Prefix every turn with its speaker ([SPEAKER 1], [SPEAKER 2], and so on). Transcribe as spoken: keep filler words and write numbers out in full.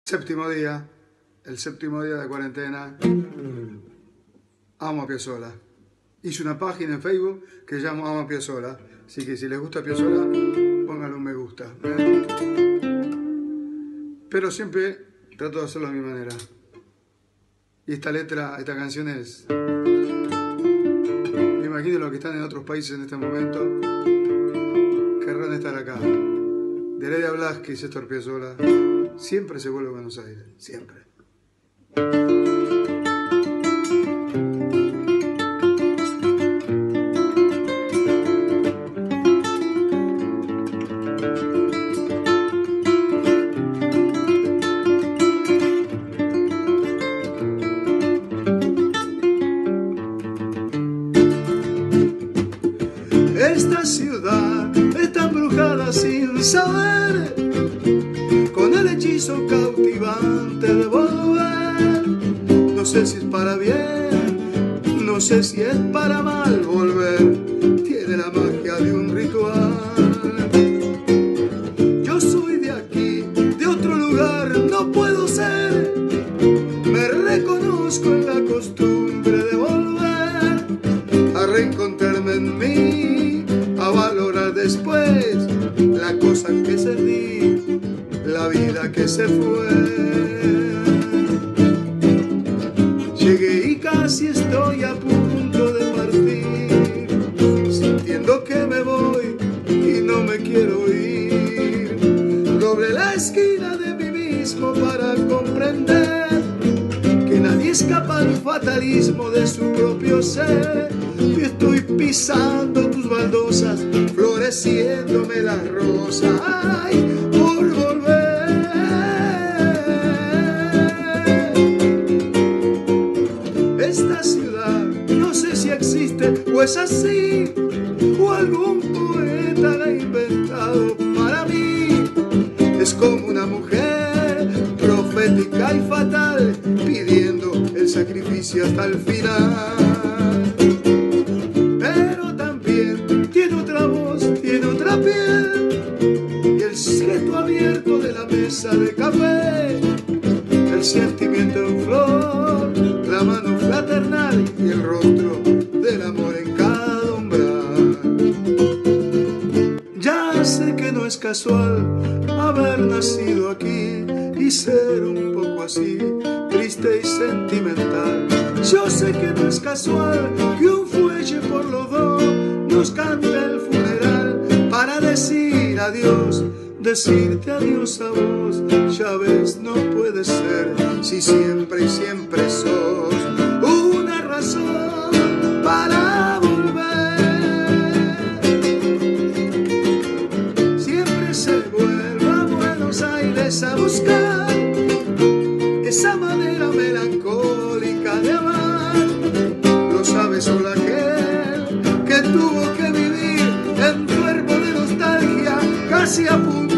[SPEAKER 1] Séptimo día, el séptimo día de cuarentena, amo a Piazzolla. Hice una página en Facebook que llamo Amo a Piazzolla, así que si les gusta Piazzolla, pónganle un me gusta. ¿eh? Pero siempre trato de hacerlo a mi manera. Y esta letra, esta canción es... Me imagino los que están en otros países en este momento querrán estar acá. De Heredia Blasquez, Astor Piazzolla, siempre se vuelve a Buenos Aires, siempre. Esta ciudad está embrujada sin saber, con el hechizo cautivante de volver. No sé si es para bien, no sé si es para mal volver. Tiene la magia de un ritual. Yo soy de aquí, de otro lugar no puedo ser. Me reconozco en la costumbre de volver a reencontrarme en mí, a valorar después la cosa que perdí, la vida que se fue. Llegué y casi estoy a punto de partir, sintiendo que me voy y no me quiero ir. Doblé la esquina de mí mismo para comprender que nadie escapa al fatalismo de su propio ser. Y estoy pisando tus baldosas, floreciéndome las rosas, ay, por volver. Esta ciudad no sé si existe o es así, o algún poeta la ha inventado para mí. Es como una mujer profética y fatal, pidiendo el sacrificio hasta el final. Pero también tiene otra voz, tiene otra piel, y el secreto abierto de la mesa de café, el sentimiento en flor, la mano fraternal y el rostro del amor en cada umbral. Ya sé que no es casual haber nacido aquí y ser un poco así, triste y sentimental. Yo sé que no es casual que un fuelle por los dos nos cante el funeral para decir adiós, decirte adiós a vos. Ya ves, no puede ser si siempre y siempre sos una razón para volver. Siempre se vuelve a Buenos Aires a buscar esa manera melancólica de amar. Lo sabe solo aquel que tuvo que vivir enfermo de nostalgia, casi a punto